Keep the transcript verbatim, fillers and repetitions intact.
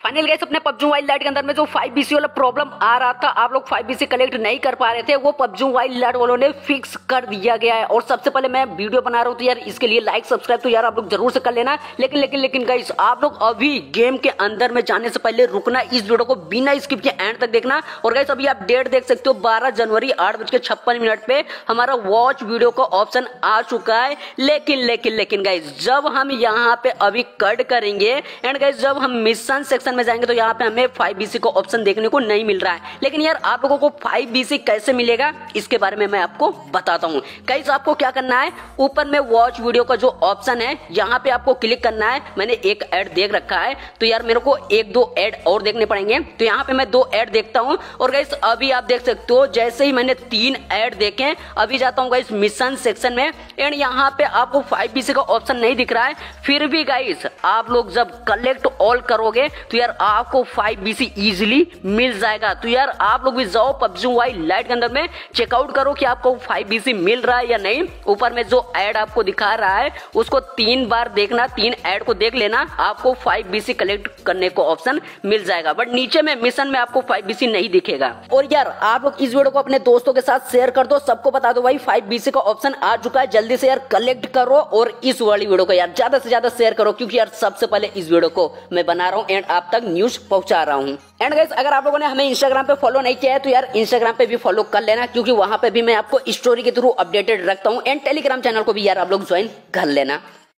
Final guys अपने PUBG mobile lite के अंदर में जो फाइव बी सी वाला प्रॉब्लम आ रहा था, आप लोग फाइव बी सी कलेक्ट नहीं कर पा रहे थे, वो पबजी मोबाइल लाइट वालों ने फिक्स कर दिया गया है। और सबसे पहले मैं वीडियो बना रहा हूँ तो यार इसके लिए लाइक सब्सक्राइब तो यार आप लोग जरूर से कर लेना। लेकिन लेकिन लेकिन गाइस आप लोग अभी गेम के अंदर में जाने से पहले रुकना, इस वीडियो को बिना स्किप के एंड तक देखना। और गाइस अभी आप डेट देख सकते हो बारह जनवरी आठ बज के छप्पन मिनट पे हमारा वॉच वीडियो का ऑप्शन आ चुका है। लेकिन लेकिन लेकिन गाइस जब हम यहाँ पे अभी कट करेंगे एंड गाइस जब हम मिशन सेक्शन में जाएंगे तो यहाँ पे हमें फाइव बी सी का ऑप्शन देखने को नहीं मिल रहा है। लेकिन यार आप लोगों को फाइव बी सी कैसे मिलेगा इसके बारे में मैं आपको बताता हूँ। गाइस आपको क्या करना है, ऊपर में वॉच वीडियो का जो ऑप्शन है यहाँ पे आपको क्लिक करना है। मैंने एक ऐड देख रखा है तो यार मेरे को एक दो ऐड और देखने पड़ेंगे, तो यहाँ पे मैं दो ऐड देखता हूँ। और गाइस अभी आप देख सकते हो जैसे ही मैंने तीन ऐड देखे, अभी जाता हूँ गाइस मिशन सेक्शन में एंड यहाँ पे आपको फाइव बी सी का ऑप्शन नहीं दिख रहा है। फिर भी गाइस आप लोग जब कलेक्ट ऑल करोगे तो यार आपको फाइव बी सी इजीली मिल जाएगा। तो यार आप लोग भी जाओ पबजी मोबाइल लाइट के अंदर में चेकआउट करो कि आपको फाइव बी सी मिल रहा है या नहीं। ऊपर में जो ऐड आपको दिखा रहा है उसको तीन बार देखना, तीन ऐड को देख लेना, आपको फाइव बी सी कलेक्ट करने को ऑप्शन मिल जाएगा। बट नीचे में मिशन में आपको फाइव बी सी नहीं दिखेगा। और यार आप लोग इस वीडियो को अपने दोस्तों के साथ शेयर कर दो, सबको बता दो भाई फाइव बी सी का ऑप्शन आ चुका है, जल्दी से यार कलेक्ट करो। और इस वाली वीडियो को यार ज्यादा से ज्यादा शेयर करो क्योंकि यार सबसे पहले इस वीडियो को मैं बना रहा हूँ एंड आप तक न्यूज पहुंचा रहा हूँ। एंड गाइस अगर आप लोगों ने हमें इंस्टाग्राम पे फॉलो नहीं किया है तो यार इंस्टाग्राम पे भी फॉलो कर लेना क्योंकि वहां पे भी मैं आपको स्टोरी के थ्रू अपडेटेड रखता हूँ। एंड टेलीग्राम चैनल को भी यार आप लोग ज्वाइन कर लेना।